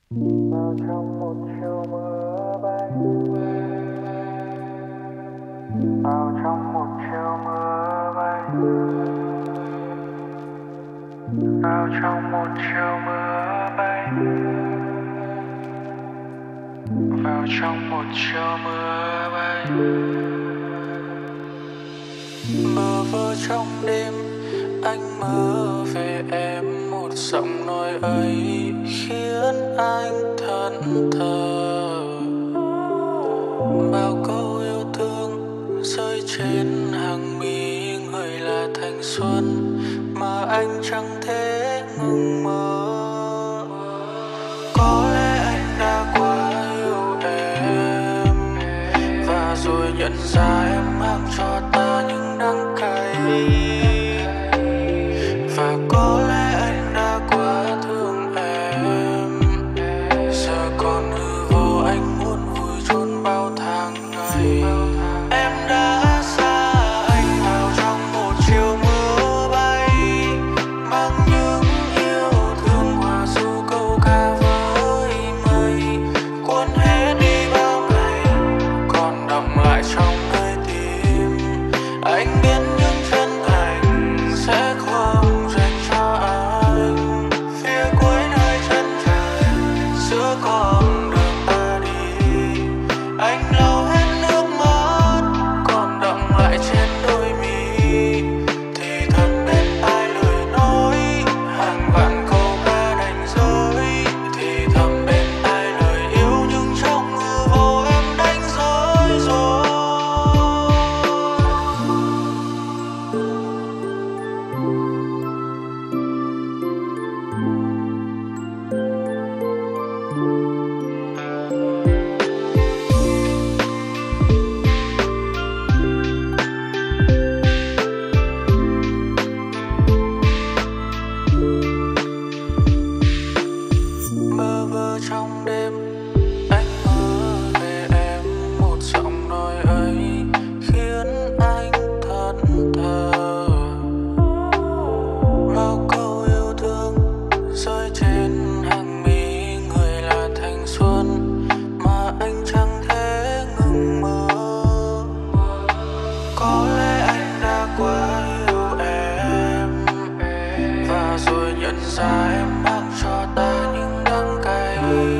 Vào trong một chiều mưa bay, vào trong một chiều mưa bay, vào trong một chiều mưa bay, vào trong một chiều mưa bay. Bơ vơ trong đêm anh mơ về em, một giọng nói ấy khiến anh thẫn thờ. Bao câu yêu thương rơi trên hàng mi người là thanh xuân mà anh chẳng thể ngừng mơ. Có lẽ anh đã quá yêu em và rồi nhận ra em mang cho ta những đắng cay. Và có lẽ anh đã quá thương em, giờ còn hư vô anh muốn vui chôn bao tháng ngày. Em đã xa anh vào trong một chiều mưa bay, mang những yêu thương hòa du câu ca với mây, cuốn hết đi bao ngày còn đọng lại trong nơi tim. Anh biết những chân thành sẽ không dành cho anh, phía cuối nơi chân trời giữa con đường ta đi. Anh lau hết nước mắt còn đọng lại trên đôi mi, thì thầm bên tai lời nói hàng vạn câu ca đành rơi. Thì thầm bên tai lời yêu nhưng trong hư vô em đánh rơi rồi. Bơ vơ trong đêm anh mơ về em, một giọng nói ấy khiến anh thẫn thờ. Bao câu yêu thương rơi trên hàng mi người là thanh xuân mà anh chẳng thể ngừng mơ. Có lẽ anh đã quá yêu em và rồi nhận ra em mang cho ta những đắng cay.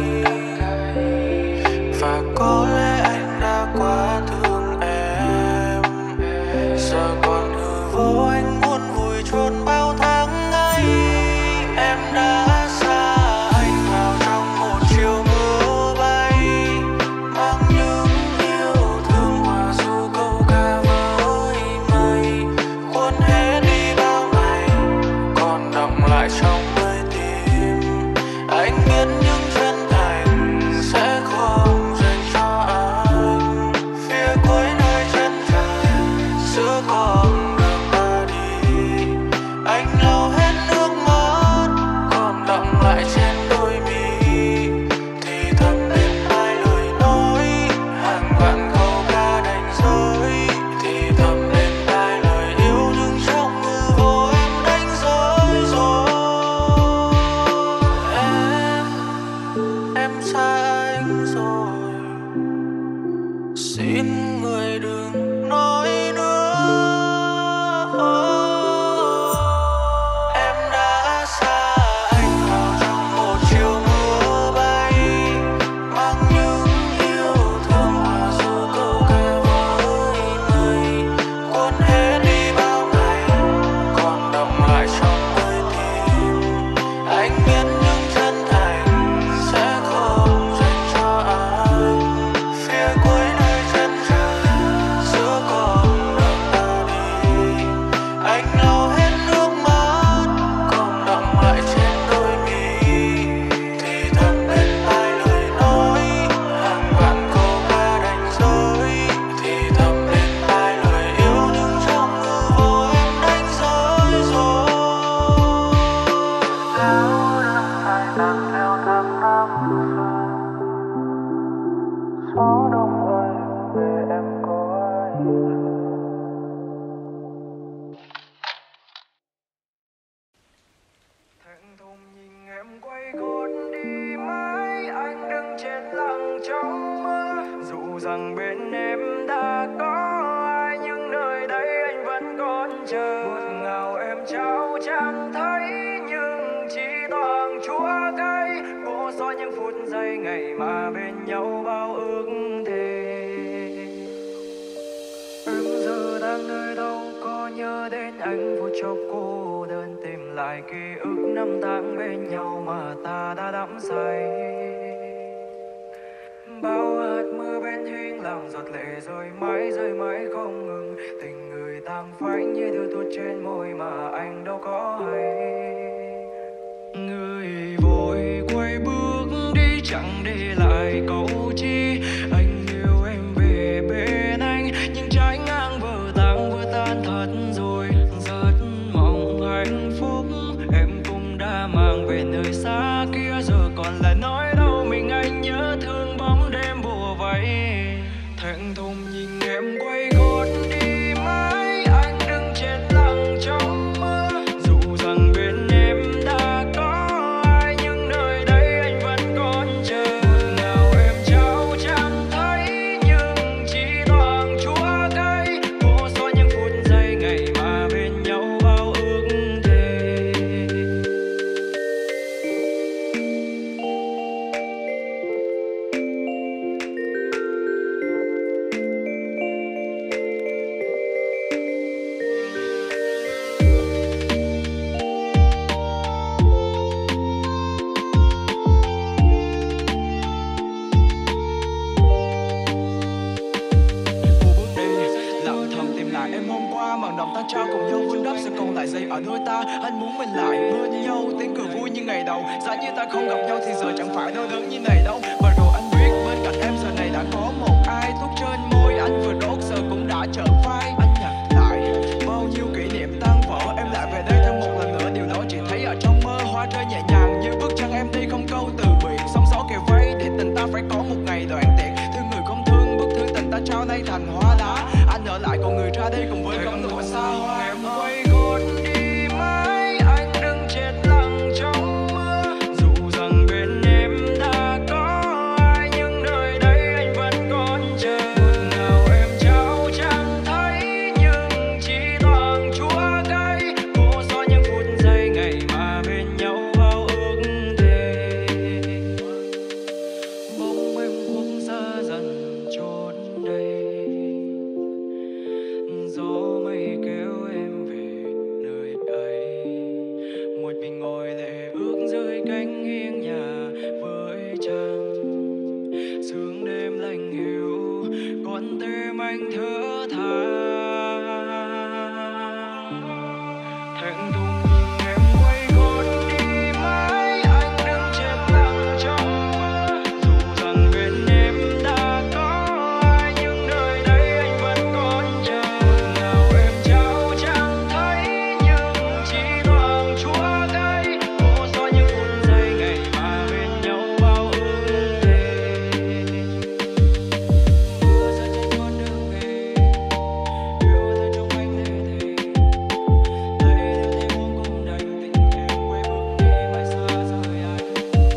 Và có lẽ anh đã quá thương em, giờ còn hư vô anh muốn vui chôn bao tháng ngày. Em đã xa anh vào trong một chiều mưa bay, mang những yêu thương hòa du câu ca với mây, cuốn hết đi bao ngày còn đọng lại trong nơi tim. Anh biết những chân thành sẽ không dành cho anh, phía cuối nơi chân trời giữa con đường ta đi. Anh lau hết nước mắt còn đọng lại trên đôi mi, thì thầm bên tai lời nói hàng vạn câu ca đành rơi. Thì thầm bên tai lời yêu nhưng trong hư vô em đánh rơi rồi. Em xa anh rồi, xin người đừng nói nữa. Em đã xa anh vào trong một chiều mưa bay, mang những yêu thương hòa du câu ca với mây, cuốn hết đi bao ngày còn đọng lại trong nơi tim. Anh biết những chân thành sẽ không dành cho anh, phía cuối nơi chân trời giữa con đường ta đi. Anh lau hết nước mắt còn đọng lại trên đôi mi, thì thầm bên tai lời nói hàng vạn câu ca đành rơi. Thì thầm bên tai lời yêu nhưng trong hư vô em đánh rơi rồi. Nếu đang phải tàn theo tháng năm xuân, gió đông ơi về em có ai chưa? Thẹn thùng nhìn em quay gót đi mãi rằng bên em đã có ai, nhưng nơi đây anh vẫn còn chờ. Buốt ngào em trao chẳng thấy, nhưng chỉ toàn chúa cay. Vô số những phút giây ngày mà bên nhau bao ước thề. Em giờ đang nơi đâu, có nhớ đến anh phút chốc cô đơn, tìm lại ký ức năm tháng bên nhau mà ta đã đắm say. Bao hạt mưa bên hiên làm giọt lệ rơi mãi không ngừng. Tình người tàn phai như đưa tuột trên môi mà anh đâu có hay. Người vội quay bước đi chẳng để lại câu chi. Anh yêu em về bên anh, nhưng trái ngang vỡ tan thật rồi. Rất mong hạnh phúc em cũng đã mang về nơi xa kia, giờ còn lại nói đâu mình anh nhớ thương bóng đêm bùa vây. Thẹn thùng nhìn em quay gót đi mãi, anh đứng chết lặng trong mưa. Dù rằng bên em đã có ai, nhưng nơi đây anh vẫn còn chờ. Buốt ngào em trao chẳng thấy, nhưng chỉ toàn chúa cay. Vô số những phút giây ngày mà bên nhau bao ước thề. Lặng thầm tìm lại em hôm qua, màn đồng ta trao cùng nhau vun đắp, sẽ còn lại giây ở đôi ta. Anh muốn mình lại bên nhau, tiếng cười vui như ngày đầu. Giá như ta không gặp nhau thì giờ chẳng phải đau đớn như này đâu. Và rồi anh biết bên cạnh em giờ này đã có một ai. Thuốc trên môi anh vừa đốt giờ cũng đã trở phai. Anh nhặt lại bao nhiêu kỷ niệm tan vỡ, em lại về đây thêm một lần nữa. Điều đó chỉ thấy ở trong mơ, hoa rơi nhẹ nhàng như bước chân em đi không câu từ biệt. Sóng gió kề vây để tình ta phải có một ngày đoạn tiệt. Thương người không thương, bức thư tình ta trao nay thành hoa đá. Anh ở lại còn người ra đi cùng với cơn lụa xa hoa. Em quay gót đi mãi, anh đứng chết lặng trong mưa. Dù rằng bên em đã có ai, nhưng nơi đây anh vẫn còn chờ. Buốt ngào em trao chẳng thấy, nhưng chỉ toàn chúa cay. Vô số những phút giây ngày mà bên nhau bao ước thề. Bóng em cũng xa dần trốn đây, gió mây kéo em về nơi ấy. Một mình ngồi lệ ước dưới cánh hiên nhà với trăng. Sương đêm lạnh hiu, con tim anh thở than. Thẹn thùng nhìn em quay gót đi mãi, anh đứng chết lặng trong mưa. Dù rằng bên em đã có ai, nhưng nơi đây anh vẫn còn chờ. Buốt ngào em trao chẳng thấy, nhưng chỉ toàn chúa cay. Vô số những phút giây ngày mà bên nhau bao ước thề. Mưa rơi trên con đường về, yêu thương trong anh lệ thề. Lấy điều thêm hôm cùng đành tình em quay bước đi mãi xa rời anh.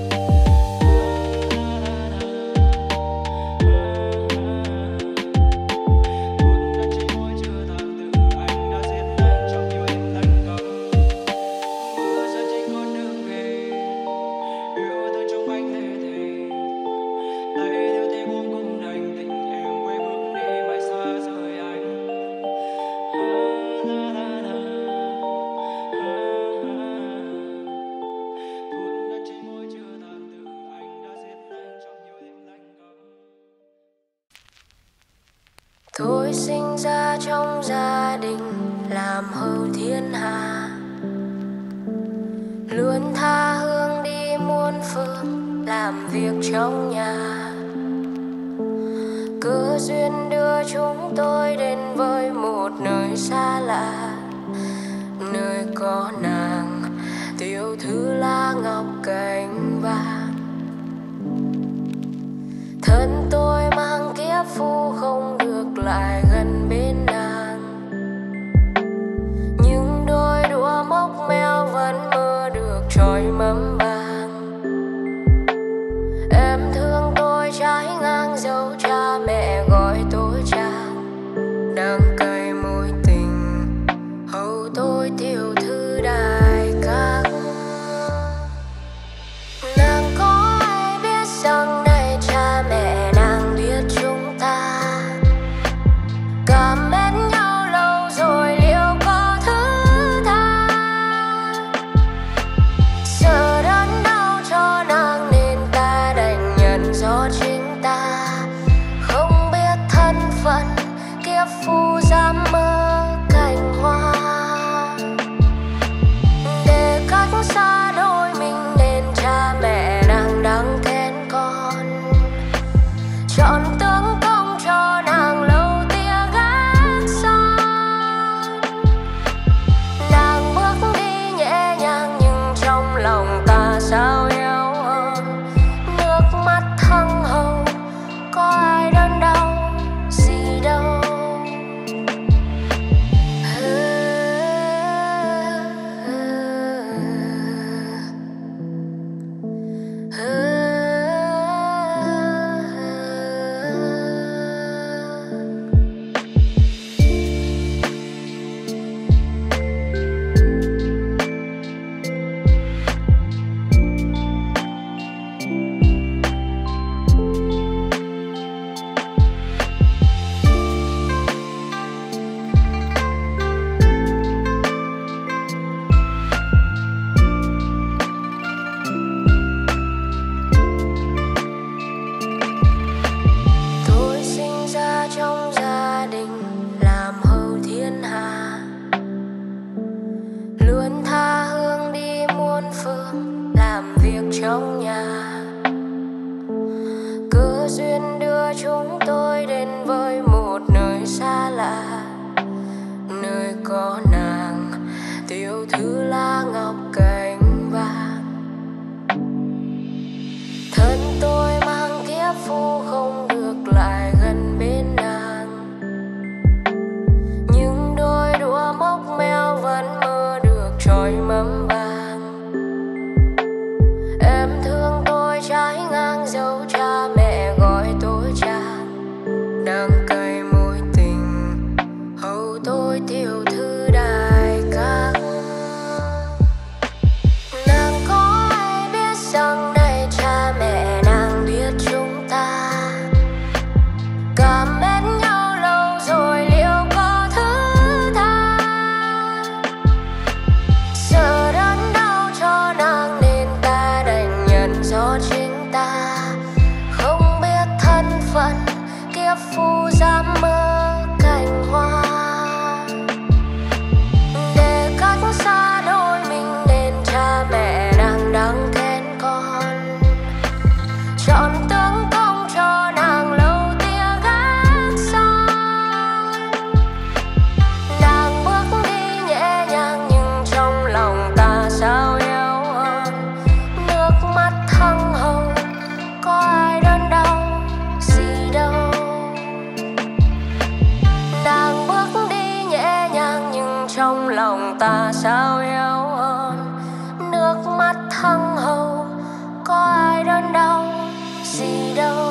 Buồn đã chỉ môi chưa tàn từ anh đã giết anh trong nhiều đêm lạnh câm. Mưa rơi trên con đường về, yêu thương trong anh lệ thề. Lấy điều thêm hôm cùng đành tình em quay bước đi mãi xa rời anh. Buồn đã chỉ môi chưa tàn từ anh đã giết anh trong nhiều đêm lạnh câm. Tôi sinh ra trong gia đình làm hầu thiên hạ, luôn tha hương đi muôn phương làm việc trong nhà. Cơ duyên đưa chúng tôi đến với một nơi xa lạ, nơi có nàng tiểu thư lá ngọc cành vàng. Thân tôi mang kiếp phu không được lại gần bên nàng, nhưng đôi đũa mốc meo vẫn mơ được trôi mâm vàng. Em thương tôi trái ngang dấu cha mẹ gọi cho chính ta, không biết thân phận kiếp phu dám mơ cành hoa. Để cách xa đôi mình nên cha mẹ nàng đang khen con, chọn tướng công cho nàng lâu tia gác son. Nàng bước đi nhẹ nhàng nhưng trong lòng ta sao yếu hơn, nước mắt thăng hồng có ai đớn đau gì đâu. Nàng bước đi nhẹ nhàng nhưng trong lòng ta sao yếu hơn, nước mắt thăng hồng có ai đớn đau gì đâu.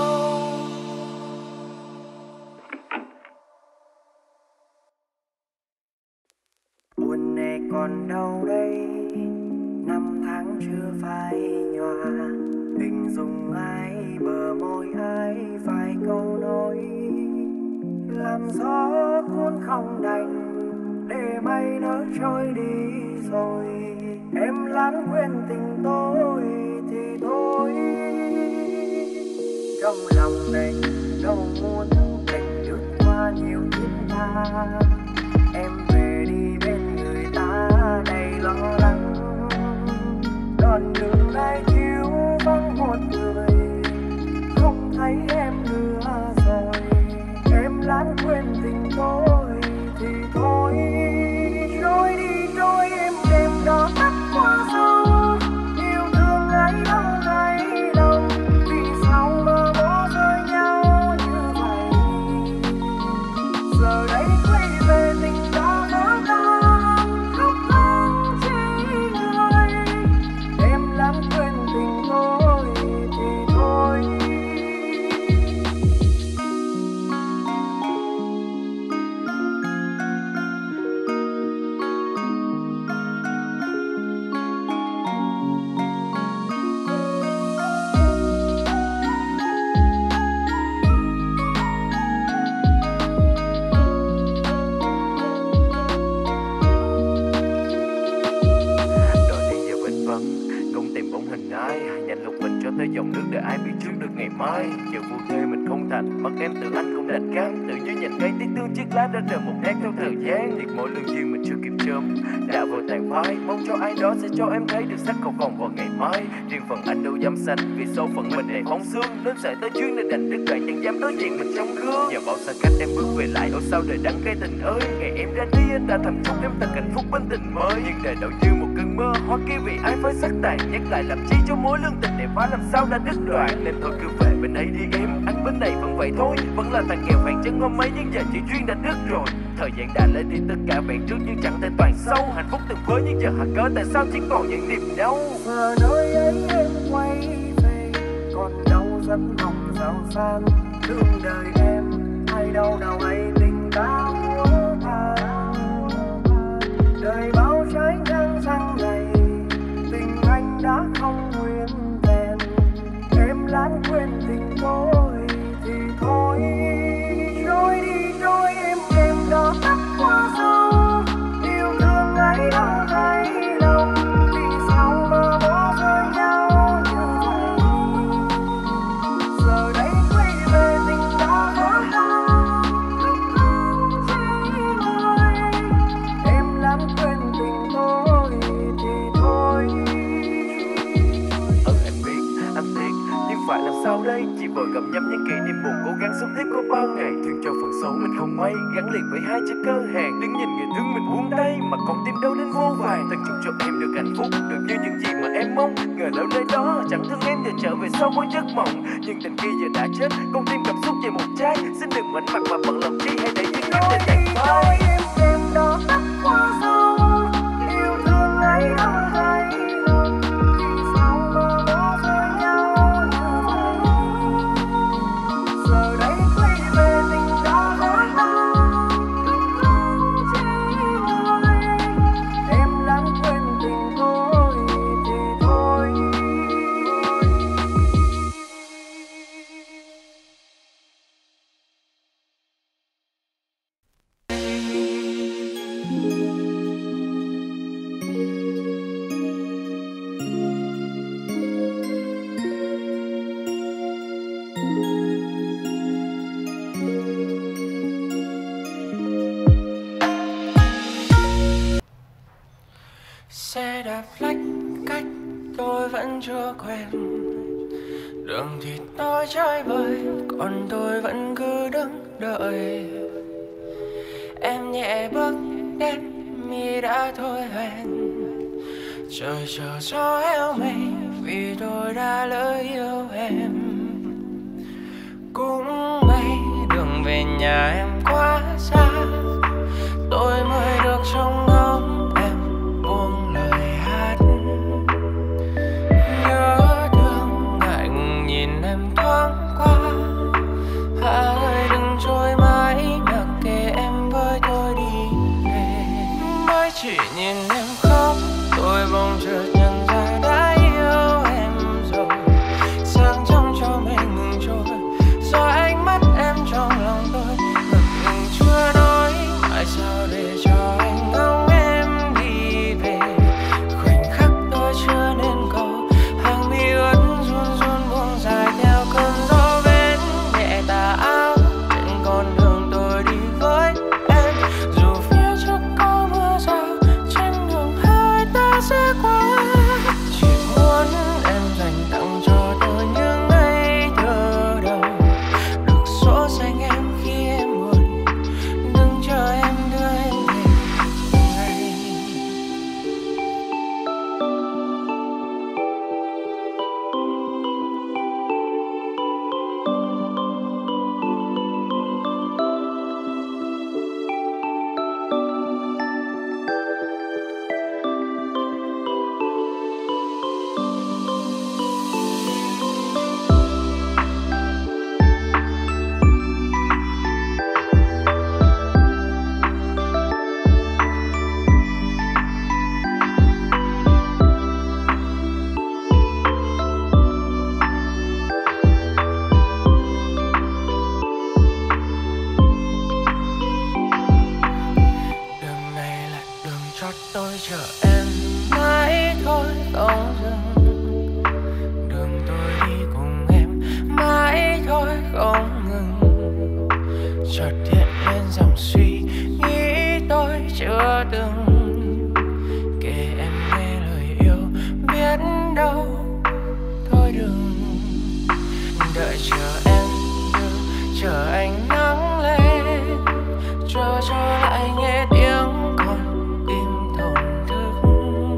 Buồn này còn đâu đây, năm tháng chưa phai nhòa, hình dung ai bờ môi ai vài câu nói, làm gió cuốn không đành để mây nó trôi đi rồi. Em lãng quên tình tôi thì thôi, trong lòng này đâu muốn cảnh lướt qua nhiều thiên tha. Em về đi bên người ta đầy lo lắng, đoạn đường này thiếu vắng một người, không thấy em nữa rồi. Em lãng quên tình tôi thì thôi, trôi đi trôi em đêm đó tắt qua sông. Yêu thương ấy đâu thấy lòng, vì sao mà bỏ rơi nhau như vậy. Giờ đây quay về tình đã lỡ làng, khóc không chỉ người. Em lãng quên tình tôi thì thôi. Nhanh lục mình cho tới dòng nước để ai biết trước được ngày mai. Giờ vô thê mình không thành, mất em tự anh không đành cam. Tự như nhìn cây tiếc tương chiếc lá đã rời một nét theo thời gian. Thiệt mỗi lương duyên mình chưa kịp chớm đã vội tàn phai. Mong cho ai đó sẽ cho em thấy được sắc không còn vào ngày mai. Riêng phần anh đâu dám xanh, vì số phận mình đầy bóng xương. Lớn sợi tới chuyến nên đành đứt đoạn chẳng dám đối diện mình trong gương. Nhờ bao xa cách em bước về lại, ôi sao đời đắng cay tình ơi. Ngày em ra đi anh đã thầm chúc em thật hạnh phúc bên tình mới. Nhưng đời đâu như một cơn mơ, hoa kia vì ai phải sắc tàn. Nhắc lại làm chi cho mối lương tình đẹp quá làm sao đã đứt đoạn. Nên thôi cứ về bên ấy đi em, anh bên này vẫn vậy thôi. Vẫn là thằng kèo vàng chân hôm ấy nhưng giờ chỉ duyên đã đứt rồi. Thời gian đã lấy đi tất cả vẹn trước nhưng chẳng thể toàn sâu. Hạnh phúc từng với nhưng giờ hạt cớ tại sao chỉ còn những niềm đau. Giờ nơi ấy em quay về, còn đâu dẫn lòng giàu sang. Thương đời em hay đâu nào ấy tình ta thà. Đời bao trái ngang răng này, tình anh đã không nguyên vẹn. Em lãng quên tình tôi thì thôi, trôi đi trôi em đêm đó tắt qua sông. Yêu thương ấy đâu thấy lòng, vì sao mà bỏ rơi nhau như vậy. Giờ đây quay về tình đã lỡ làng, khóc không chỉ người. Em lãng quên tình tôi thì thôi. Anh tiếc, nhưng phải làm sao đây? Chỉ vội gặm nhấm những kỷ niệm buồn, cố gắng sống tiếp có bao ngày. Thương cho phần xấu mình không may, gắn liền với hai chữ cơ hàng. Đứng nhìn người thương mình buông tay, mà con tim đâu đến vô vàn. Từng chúc cho em được hạnh phúc, được như những gì mà em mong. Ngờ đâu nơi đó chẳng thương em giờ trở về sau mỗi giấc mộng. Nhưng tình kia giờ đã chết, con tim cảm xúc về một trái. Xin đừng mảnh mặt mà bận lòng chi, hãy để những kiếp để tàn phai. Em đêm đó tắt qua sông, yêu thương ấy đâu thấy lòng, vì sao mà bỏ rơi nhau như vậy. Giờ đây quay về tình đã lỡ làng, khóc không chỉ người. Em lãng quên tình tôi thì thôi. quen. Đường thì tối trái vời, còn tôi vẫn cứ đứng đợi. Em nhẹ bước đến, mi đã thôi hẹn. Trời chờ gió héo mây, vì tôi đã lỡ yêu em. Cũng may đường về nhà em quá xa, tôi mới được trông ngóng em buông lời hát. Nhớ thương ngại ngùng nhìn em thoáng qua, Hà ơi đừng trôi mãi, mặc kệ em với tôi đi về. Mới chỉ nhìn em khóc, tôi bỗng chợt nhận ra đã yêu em rồi. Sáng trong cho mình ngừng trôi, do ánh mắt em trong lòng tôi ngập ngừng chưa nói. Tại sao để cho anh ngóng em đi về? Khoảnh khắc tôi chưa nên cầu, hàng mi ướt run run buông dài theo cơn gió bên nhẹ tà áo trên con đường tôi đi với em. Dù phía trước có mưa rào, trên đường hai ta sẽ qua. Chỉ muốn em dành tặng cho tôi những ngày thơ đầu, được dỗ dành em khi em buồn, đừng chờ em đưa em về từng ngày. Đường này là đường cho tôi chờ em mãi thôi không dừng. Đường tôi đi cùng em mãi thôi không ngừng. Chợt hiện lên dòng suy nghĩ tôi chưa từng kể em nghe lời yêu, biết đâu thôi đừng. Đợi chờ em đưa, chờ anh nắng lên, chờ cho lại nghe tiếng con tim thổn thức.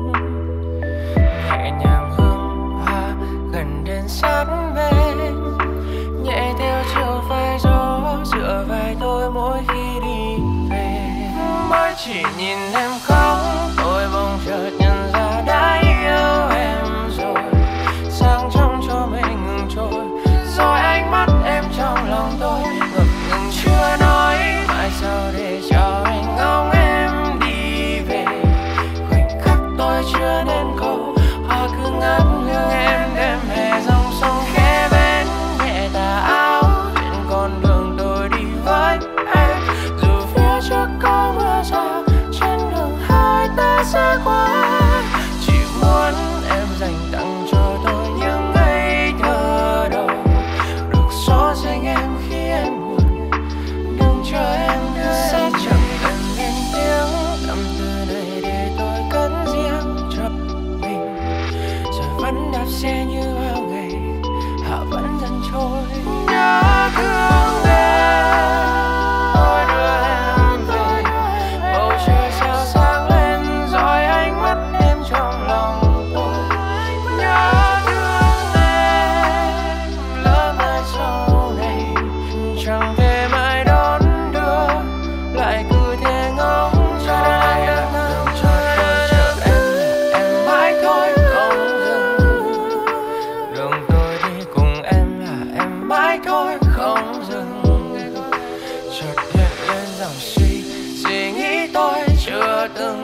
Nhẹ nhàng hương hoa gần đến sát bên, nhẹ theo chiều vai gió dựa vai tôi mỗi khi đi về. Mới chỉ nhìn em khóc, tôi bỗng chợt nhận ra đã yêu em rồi. Sáng trong cho mình ngừng trôi, rồi ánh mắt em trong lòng tôi ngập ngừng chưa nói. Tại sao để cho anh ngóng em đi về? Khoảnh khắc tôi chưa nên cầu, hoa cứ ngát hương em đêm hè dòng sông khẽ bên nhẹ tà áo trên con đường tôi đi với em. Dù phía trước có mưa rào, trên đường hai ta sẽ qua. Chỉ muốn em dành tặng cho tôi những ngày thơ đầu, được dỗ dành em khi em buồn, đừng chờ em đưa sẽ chẳng cần lên tiếng. Tâm tư này để tôi cất riêng cho mình, rồi vẫn đạp xe như bao ngày, hạ vẫn dần trôi. Nhớ thương em, tôi đưa em về. Bầu trời sao sáng lên, rồi ánh mắt em trong lòng tôi. Nhớ thương em, lỡ mai sau này chẳng thể mãi đón đưa, lại cứ thế ngóng cho anh đường cho tôi chờ em mãi thôi không dừng. Đường tôi đi cùng em là em mãi thôi không dừng. Chợt hiện lên dòng suy nghĩ tôi chưa từng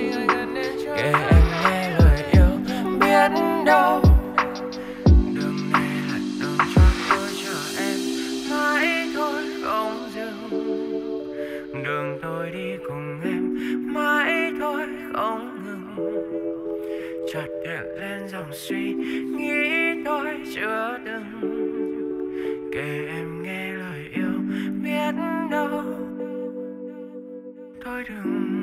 kể em nghe lời yêu, biết đâu đường này là đường cho tôi chờ em mãi thôi không dừng. Đường tôi đi cùng em mãi thôi không ngừng. Chợt hiện lên dòng suy nghĩ tôi chưa từng kể em nghe lời yêu, biết đâu thôi đừng.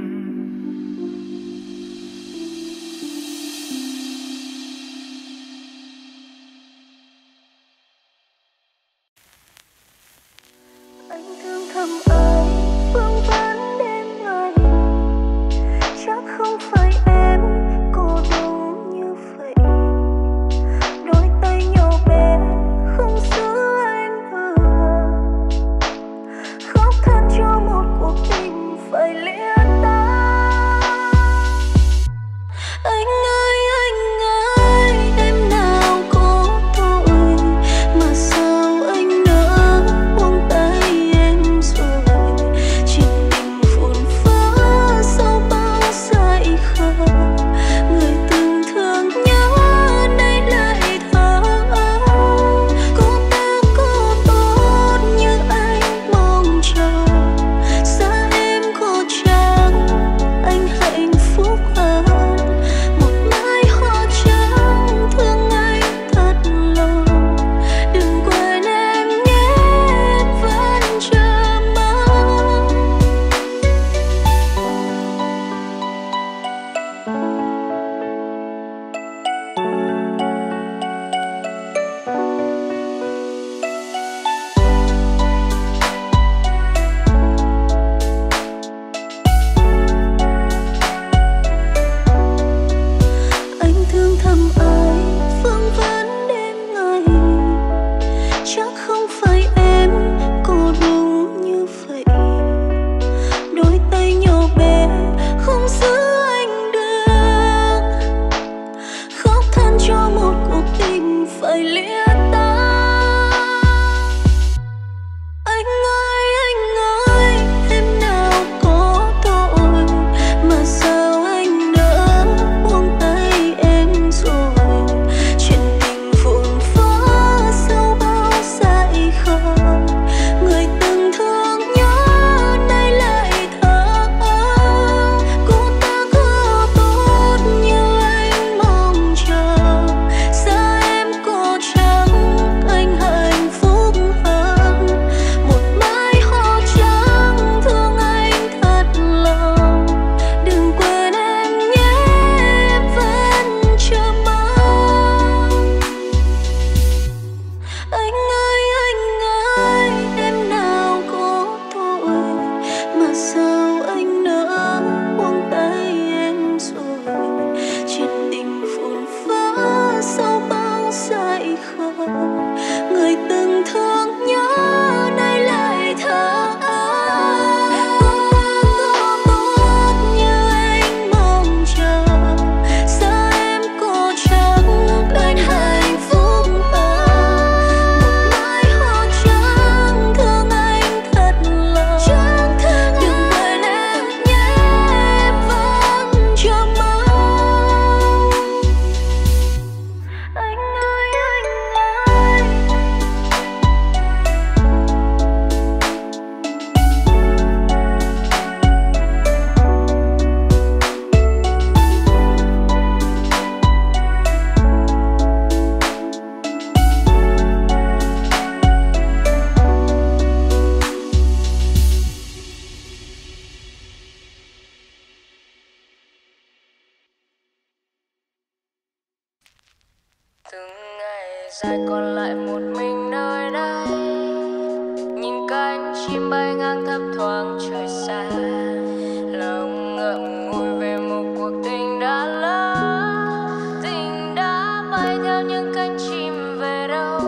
lại một mình nơi đây, nhìn cánh chim bay ngang thấp thoáng trời xa, lòng ngậm ngùi về một cuộc tình đã lỡ, tình đã bay theo những cánh chim về đâu.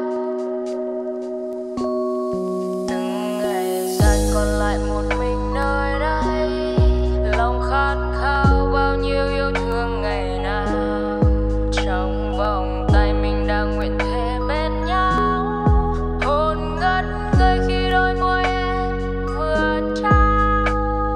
Từng ngày dài còn lại một mình nơi đây, lòng khát khao bao nhiêu yêu thương ngày nào, trong vòng tay mình đang nguyện thề bên nhau, hồn ngất ngây khi đôi môi em vừa trao,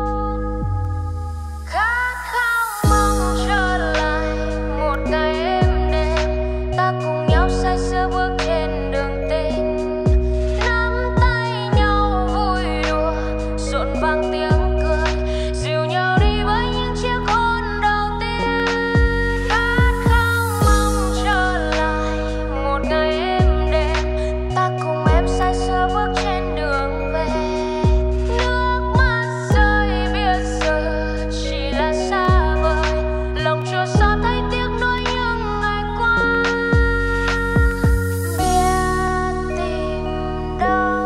khát khao mong trở lại một ngày êm đềm, ta cùng nhau say sưa bước trên đường tình, nắm tay nhau vui đùa rộn vang tiếng cười, dìu nhau đi với những chiếc hôn đầu tiên. Khát khao mong trở lại một ngày êm đềm, ta cùng em say sưa bước trên đường về, nước mắt rơi biết giờ chỉ là xa vời, lòng chua xót thấy tiếc nuối những ngày qua, biết tìm đâu.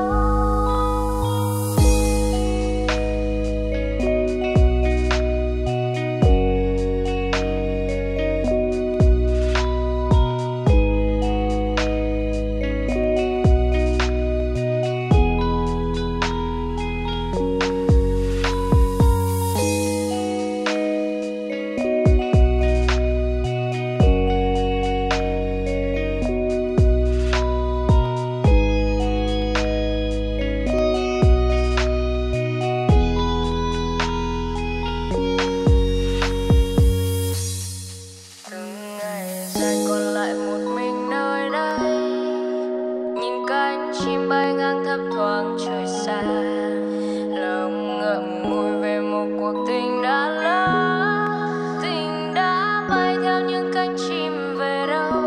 Từng ngày dài còn lại một mình nơi đây, nhìn cánh chim bay ngang thấp thoáng trời xa, lòng ngậm ngùi về một cuộc tình đã lỡ, tình đã bay theo những cánh chim về đâu.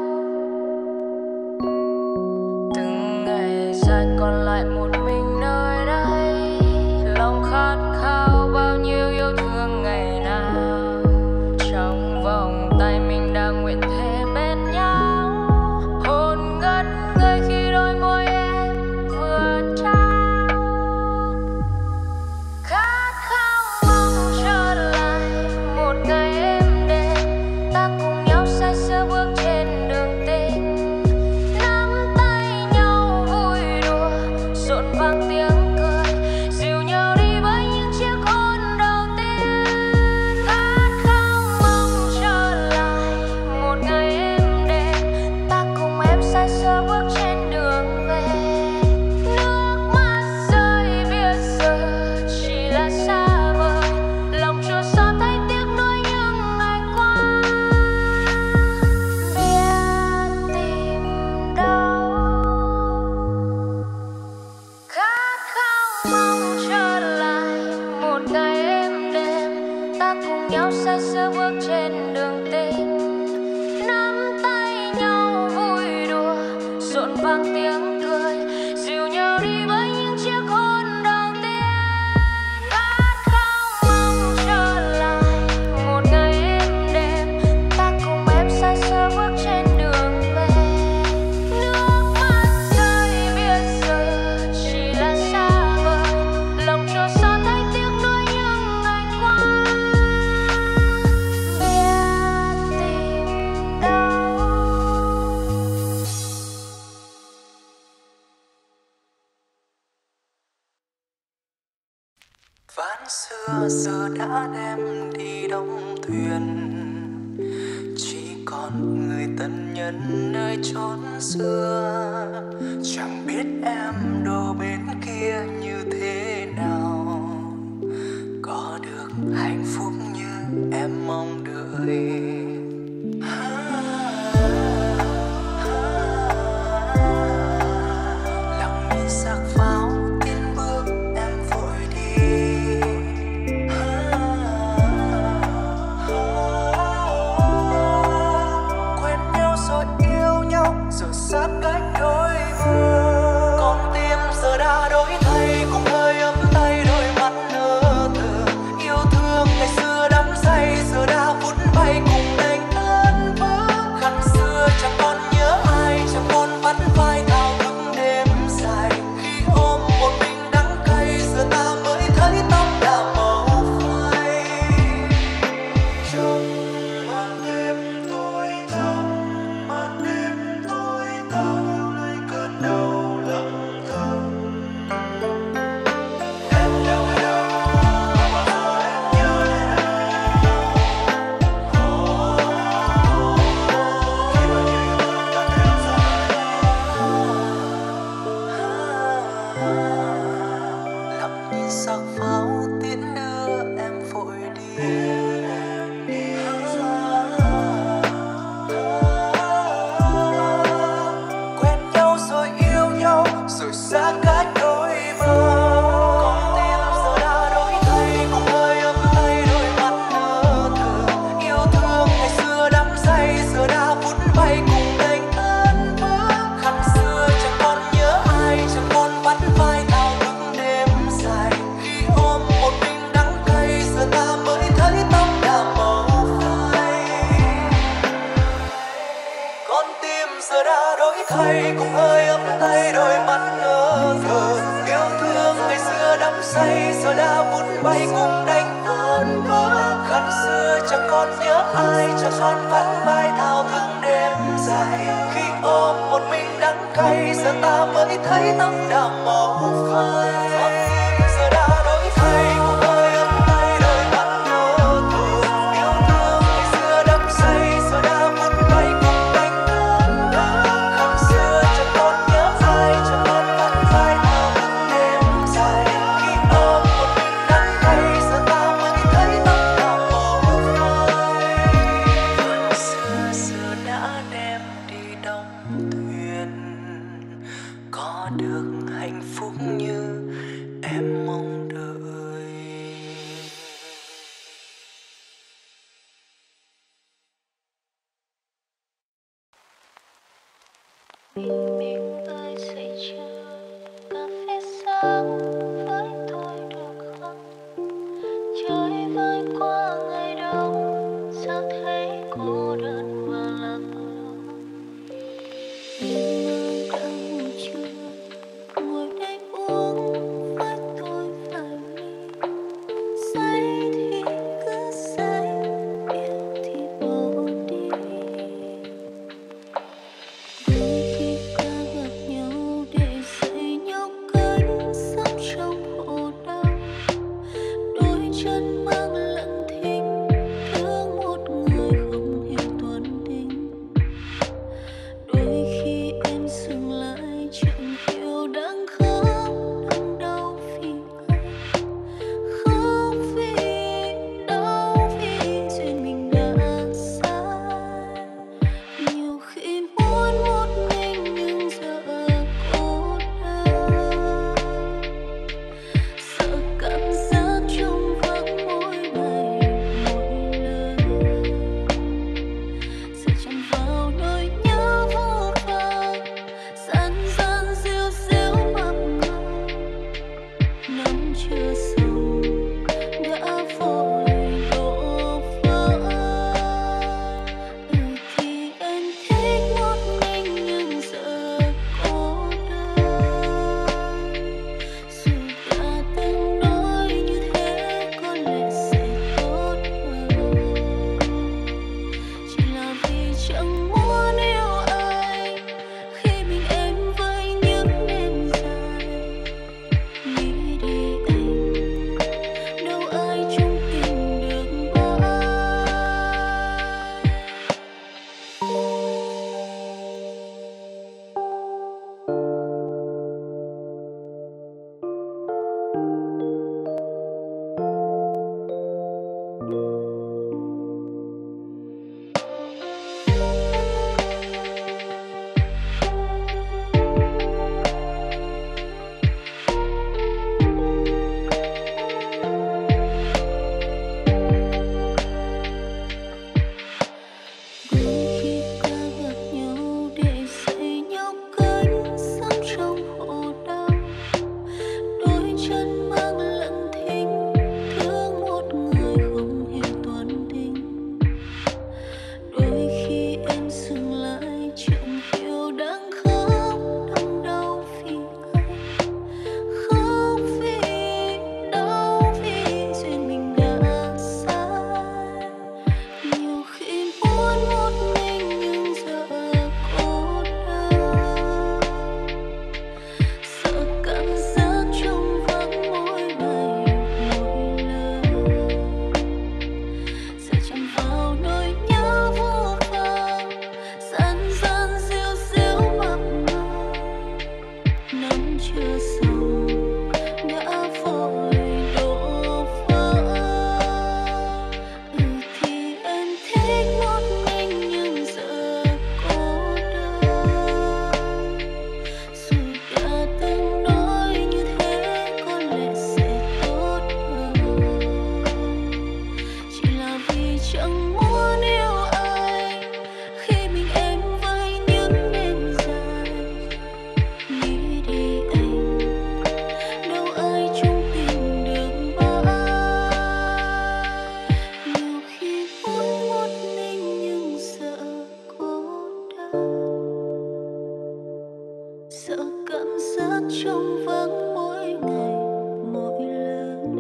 Từng ngày dài còn lại một mình nơi đây, lòng khát khao bao nhiêu yêu thương ngày nào, trong vòng tay mình đang nguyện thề bên nhau, hồn ngất ngây khi đôi môi em vừa trao, khát khao mong trở lại một ngày êm đềm, ta cùng nhau say sưa bước trên đường tình, nắm tay nhau vui đùa rộn vang tiếng cười, dìu nhau đi với những chiếc hôn đầu tiên. Khát khao mong trở lại một ngày êm đềm, ta cùng em say sưa bước trên đường về, nước mắt rơi biết giờ chỉ là xa vời, lòng chua xót thấy tiếc nuối những ngày qua, biết tìm đâu. Khát khao mong trở lại một ngày êm đềm, ta cùng nhau say sưa bước trên đường tình, nắm tay nhau vui đùa rộn vang tiếng cười, dìu nhau đi với những chiếc hôn đầu tiên. Khát khao mong trở lại một ngày êm đềm, ta cùng em say sưa bước trên đường về, nước mắt rơi biết giờ chỉ là xa vời, lòng chua xót thấy tiếc nuối những ngày qua, biết tìm đâu. Ván xưa giờ đã đem đi đóng thuyền, chỉ còn người tân nhân nơi chốn xưa, chẳng biết em đồ bên kia như thế nào, có được hạnh phúc như em mong đợi. Lặng như xác pháo tiến bước em vội đi, quen nhau rồi yêu nhau rồi sát cách đôi bờ, con tim giờ đã đổi thay cùng hơi ấm tay đôi mắt nơ thơ, yêu thương ngày xưa đắm say giờ đã vút bay cùng đã đổi thay cùng hơi ấm tay đôi mắt ngơ ngơ. Yêu thương ngày xưa đắm say giờ đã vụt bay cùng đánh tan vỡ. Khăn xưa chẳng còn nhớ ai chẳng còn vắng vai thao thức đêm dài. Khi ôm một mình đắng cay giờ ta mới thấy tóc đạm màu phai. Giờ đã đổi thay cùng hơi ấm tay đôi mắt ngơ ngơ. Yêu thương ngày xưa đắm say giờ đã vụt bay cùng đánh tan vỡ. Khăn xưa chẳng còn nhớ ai chẳng còn vắng vai thao thức đêm dài. Khi ôm một mình đắng cay giờ ta mới thấy tóc đạm màu phai. Vườn xưa xưa đã đem đi đóng thuyền, có được hạnh phúc như em mong đợi. Mình ơi dậy chưa, cà phê sáng với tôi được không? Trời vơi qua ngày đông, sao thấy cô đơn và lặng lùng. Mình mơ đâu chưa, ngồi đây uống với tôi vài ly. Say thì cứ say, yêu thì bỏ đi. Đôi khi ta gặp sợ cảm giác trong vắng mỗi ngày mỗi lần,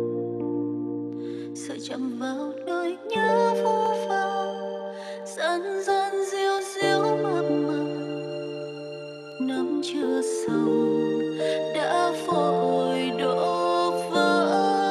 sợ chạm vào nỗi nhớ vô vàn dần dần diêu diêu mập mờ, nắm chưa xong đã vội đổ vỡ.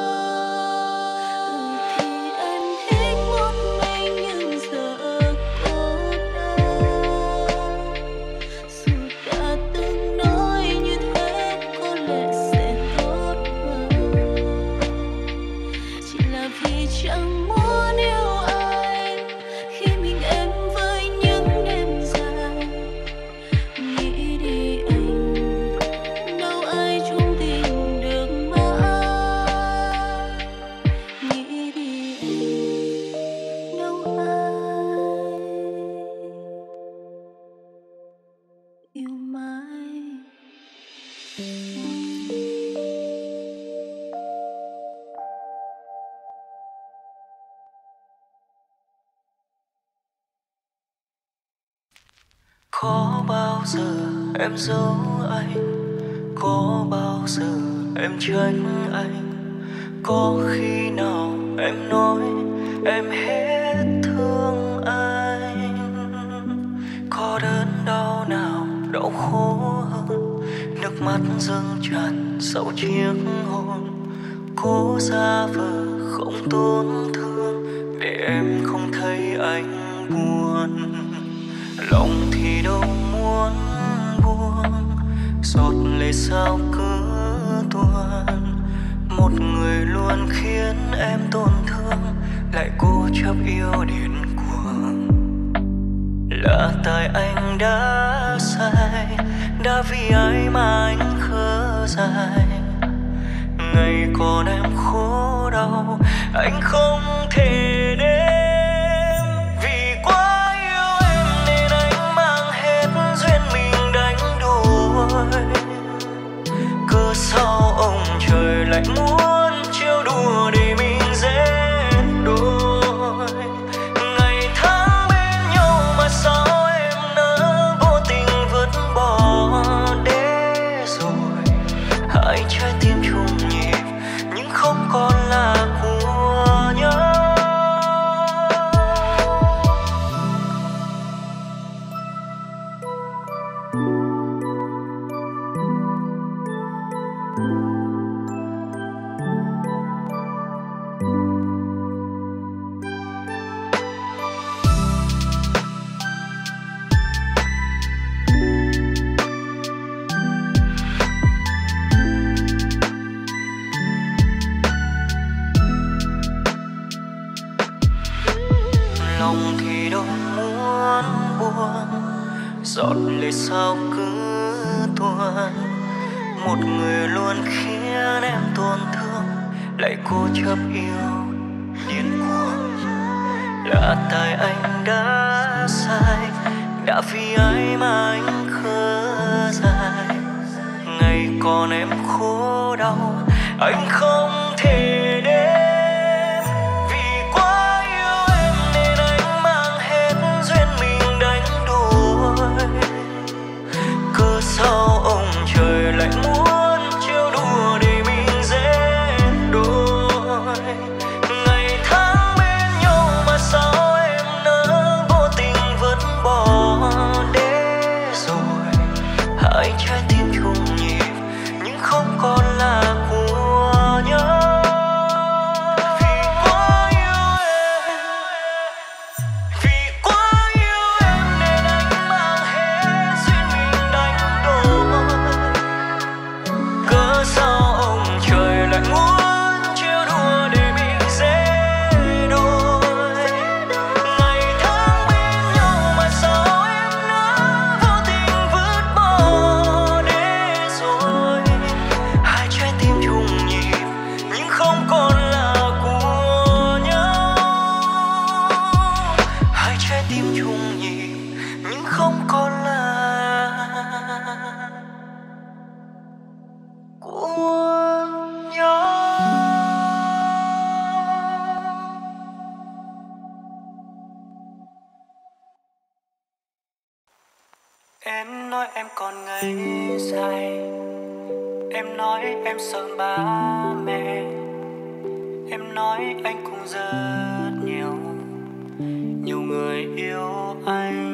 Thì em thích một mình nhưng giờ cô đơn, dù đã từng nói như thế có lẽ sẽ tốt hơn, chỉ là vì chẳng muốn yêu ai khi mình em với những đêm dài. Nghĩ đi anh, đâu ai chung tình được mãi. Nghĩ đi anh, đâu ai yêu mãi. Có bao giờ em giấu anh, có bao giờ em tránh anh, có khi nào em nói em hết thương anh, có đớn đau nào đau khổ hơn nước mắt dâng tràn sau chiếc hôn, cố giả vờ không tổn thương để em không thấy anh buồn. Lòng thì đâu muốn buông, giọt lệ sao cứ tuôn. Một người luôn khiến em tổn thương, lại cố chấp yêu điên cuồng. Là tại anh đã sai, đã vì ai mà anh khờ dại. Ngày còn em khổ đau, anh không thể đến. Cớ sao ông trời lại muốn trêu đùa để mình dễ đôi. Ngày tháng bên nhau mà sao em nỡ vô tình vứt bỏ để rồi hai trái tim chung nhịp nhưng không còn là của nhau. Lòng thì đâu muốn buông, giọt lệ sao cứ tuôn. Một người luôn khiến em tổn thương, lại cố chấp yêu điên cuồng. Là tại anh đã sai, đã vì ai mà anh khờ dại. Ngày còn em khổ đau, anh không thể đến. Sao ông trời lại muốn trêu đùa để mình dễ đôi. Ngày tháng bên nhau mà sao em nỡ vô tình vứt bỏ để rồi hai trái tim chung nhịp nhưng không còn là của nhau. nói em còn ngây dại, em nói em sợ ba mẹ, em nói anh cũng rất nhiều người yêu anh.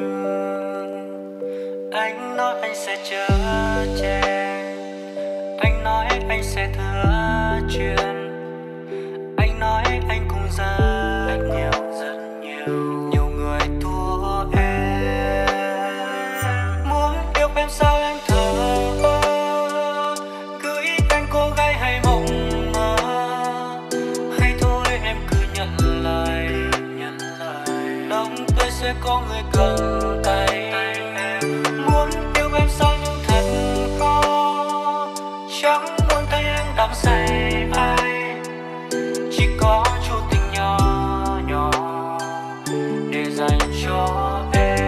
Anh nói anh sẽ chở che, anh nói anh sẽ thừa chuyện, anh nói anh cũng rất nhiều người thua em. Muốn yêu em sao em thở ơ, cứ ý anh cô gái hay mộng mơ, hay thôi em cứ nhận lời đông tôi sẽ có người cầm tay. Muốn yêu em sao nhưng thật khó, chẳng muốn thấy em đắm say ai, chỉ có chút tình nhỏ nhỏ để dành cho em.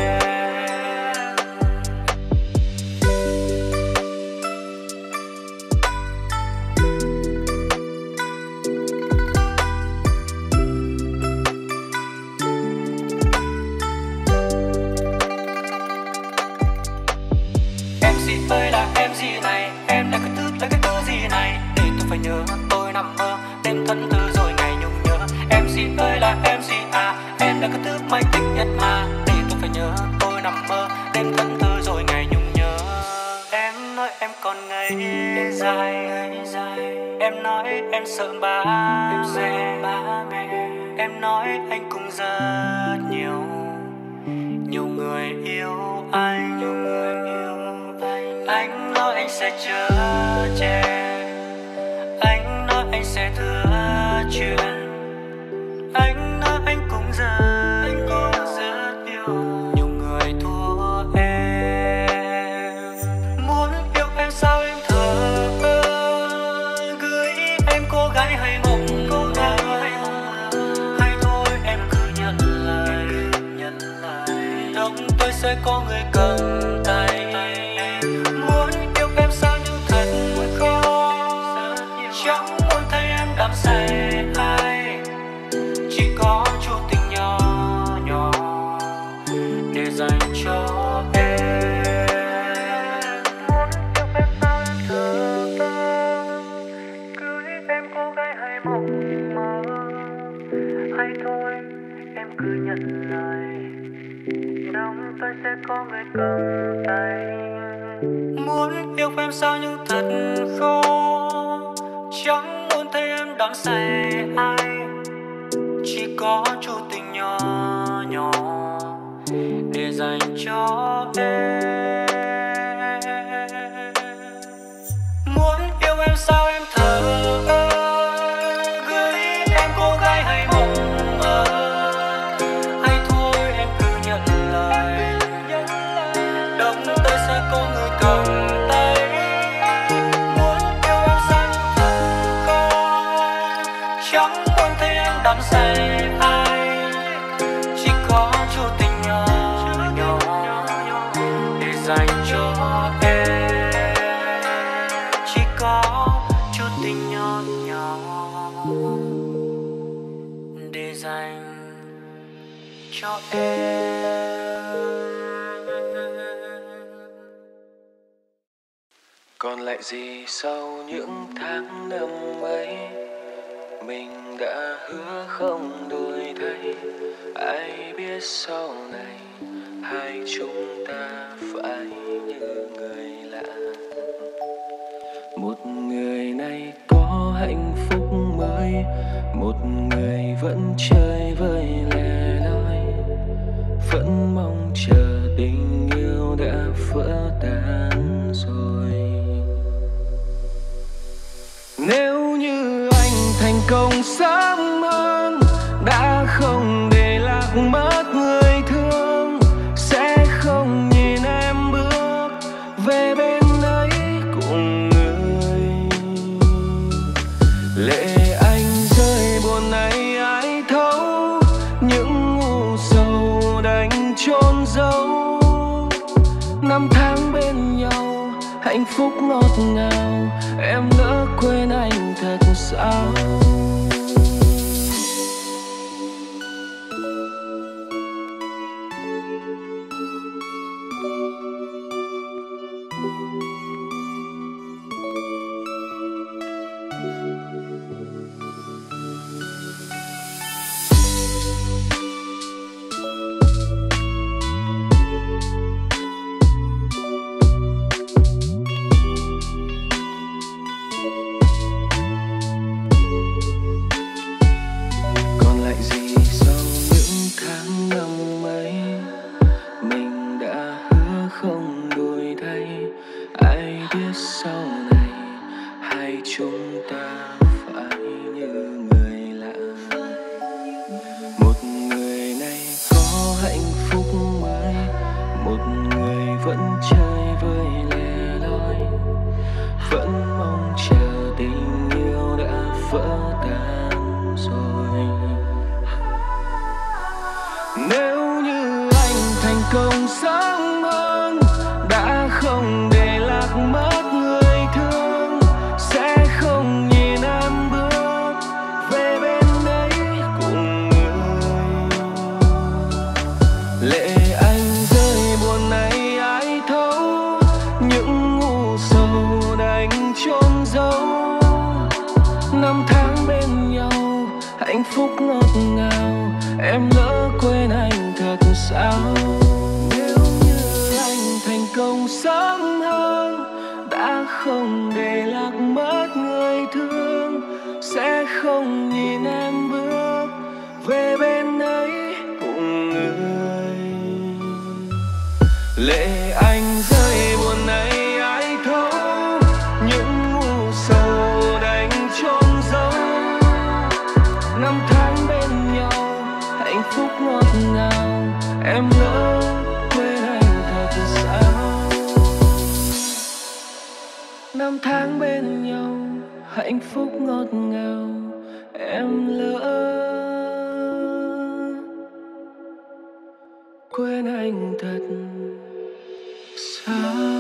Em gì ơi là em gì này, em là cái thứ gì này, để tôi phải nhớ tôi nằm mơ đêm thân tư rồi ngày nhung nhớ. Em gì ơi là em gì à, em là cái thứ may thích nhất mà, để tôi phải nhớ tôi nằm mơ đêm thân tư rồi ngày nhung nhớ. Em nói em còn ngây dại, em nói em sợ ba mẹ, em nói anh cũng rất nhiều người yêu anh. Anh nói anh sẽ chở che, anh nói anh sẽ thừa chuyện, anh nói anh cũng rất nhiều người thua em. Muốn yêu em sao em thở ơ, gửi em cô gái hay mộng hay thôi em cứ nhận lời đông tôi sẽ có người cầm tay. Muốn yêu em sao nhưng thật khó, chẳng muốn thấy em đắm say ai, chỉ có chút tình nhỏ nhỏ để dành cho em. Muốn yêu em sao em thở ơ, cứ ý em cô gái hay mộng mơ, hay thôi em cứ nhận lời đông tôi sẽ có người cầm tay. Muốn yêu em sao nhưng thật khó, chẳng muốn thấy em đắm say ai, chỉ có chút tình nhỏ nhỏ để dành cho em. Muốn yêu em sao em thở ơ, gửi em cô gái hay mộng mơ, hay thôi em cứ nhận lời đông tôi sẽ có người cầm tay. Muốn yêu em sao nhưng thật khó, chẳng muốn thấy em đắm say ai, chỉ có chút tình nhỏ nhỏ để dành cho em, chỉ có chút tình nhỏ nhỏ để dành cho em. Còn lại gì sau những tháng năm ấy, mình đã hứa không đổi thay. Ai biết sau này hai chúng ta phải như người lạ. Một người này có hạnh phúc mới, một người vẫn chơi vơi lẻ loi, vẫn mong chờ tình yêu đã vỡ tan rồi. Nếu như anh thành công sớm hơn, đã không để lạc mất người thương, sẽ không nhìn em bước về bên ấy cùng người. Lệ anh rơi buồn này ai thấu, những u sầu đành chôn giấu. Năm tháng bên nhau hạnh phúc ngọt ngào, em lỡ quên anh thật sao. ai biết sau này hai chúng ta phải như người lạ. Một người này có hạnh phúc mới, một người vẫn chơi với lẻ loi, vẫn mong chờ tình yêu đã vỡ tan rồi. Nếu như anh thành công sớm hơn, đã không để lạc mất người thương, sẽ không nhìn em bước về bên ấy cùng người. Lệ anh rơi buồn này ai thấu, những u sầu đành chôn giấu. Năm tháng bên nhau hạnh phúc ngọt ngào, em lỡ quên anh thật sao. Nếu như anh thành công sớm hơn, đã không để lạc mất người thương, sẽ không nhìn em bước về bên ấy cùng người. Lệ anh rơi buồn này ai thấu, những u sầu đành chôn giấu. Năm tháng bên nhau hạnh phúc ngọt ngào, em lỡ quên anh thật sao. Năm tháng bên nhau hạnh phúc ngọt ngào, em lỡ quên anh thật sao.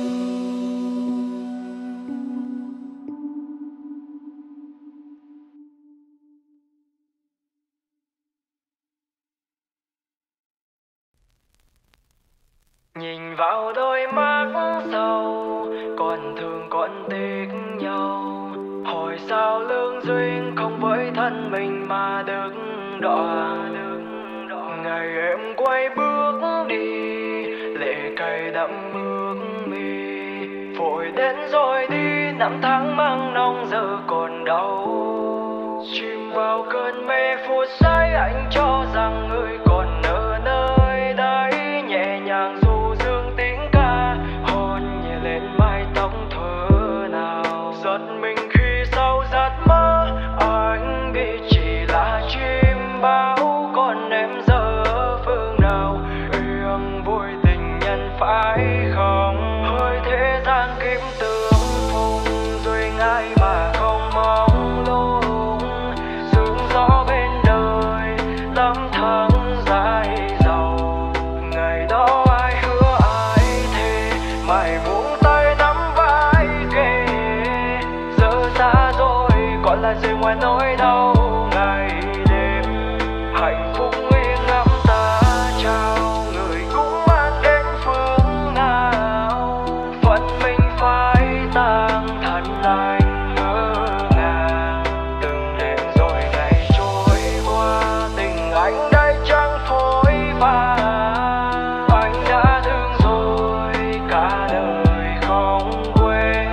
Nhìn vào đôi mắt sâu, còn thương còn tiếc nhau. Hỏi sao lương duyên không với thân mình mà đứng đoạn. Ngày em quay bước đi, lệ cay đẫm bước mi. Vội đến rồi đi, năm tháng mang nồng giờ còn đau. Chìm vào cơn mê phút giây, anh cho rằng người còn ở nơi đấy. Nhẹ nhàng du dương tiếng ca, hôn nhẹ lên mái tóc thơ nào. Giật mình khi sau giấc mơ, anh biết chỉ là chim bao. Còn em giờ ở phương nào, yêu vui tình nhân phải không? Hơi thế gian kiếm tương phùng, duyên ai mà không mong lung. Sương gió bên đời, lắm tháng dài dầu. Ngày đó ai hứa ai thề, mãi buông tay nắm vai kề. Giờ xa rồi, còn lại gì ngoài nỗi đau ngày đêm. Hạnh phúc nguyên ngắm ta trao, người cũng mang đến phương nào. Phận mình phải tang thật anh ngỡ ngàng. Từng đêm rồi ngày trôi qua, tình anh đây chẳng phôi pha. Anh đã thương rồi, cả đời không quên.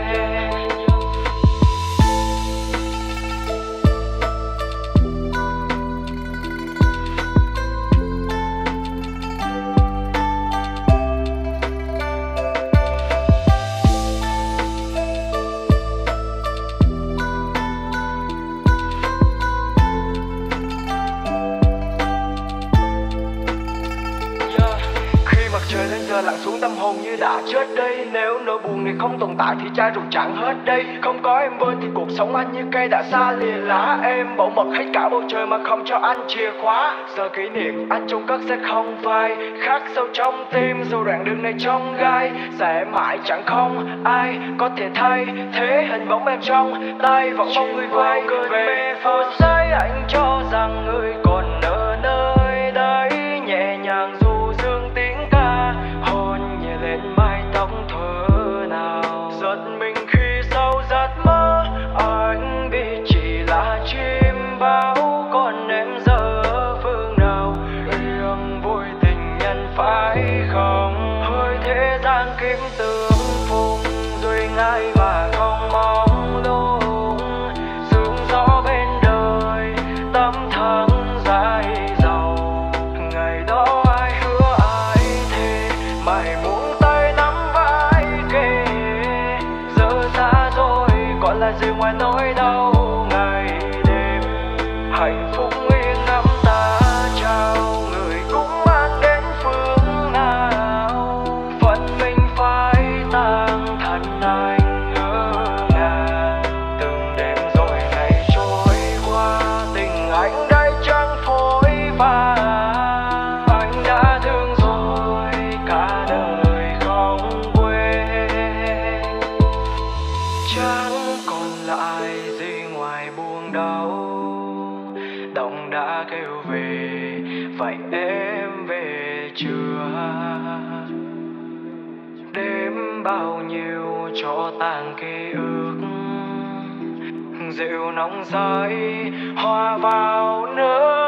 Khi mặt trời lên giờ lặn xuống, tâm hồn như đã chết đây. Nếu nỗi buồn này không tồn tại thì chai rượu chẳng hết đây. Không có em bên thì cuộc sống anh như cây đã xa lìa lá. Em bảo mật hết cả bầu trời mà không cho anh chìa khóa. Giờ kỷ niệm anh chôn cất sẽ không phai, khắc sâu trong tim dù đoạn đường này trong gai. Sẽ mãi chẳng không ai có thể thay thế hình bóng em trong tay. Vẫn mong người quay về phút giây, anh cho rằng người còn ở nơi đấy. Nhẹ nhàng du dương tiếng ca, hôn nhẹ lên mái tóc thơ nào. Giật mình khi sau giấc mơ, anh biết chỉ là chim bao. Còn em giờ ở phương nào, yêu vui tình nhân phải không? Hơi thế gian kiếm tương phùng, duyên ai mà không mong lung. Sương gió bên đời, tâm tháng dài dầu. Ngày đó ai hứa ai thề, mãi muốn tay nắm vai kề. lại gì ngoài nỗi đau ngày đêm. Hạnh phúc yên năm ta trao, người cũng mang đến phương nào. Phận mình phải tang thân anh ngỡ ngàng. Từng đêm rồi ngày trôi qua, tình anh đây chẳng phôi pha. Anh đã thương rồi cả đời không quên. Chẳng còn lại gì ngoài buông đau. Đông đã kêu về, vậy em về chưa? Đêm bao nhiêu cho tàn ký ức, rượu nóng say hòa vào nước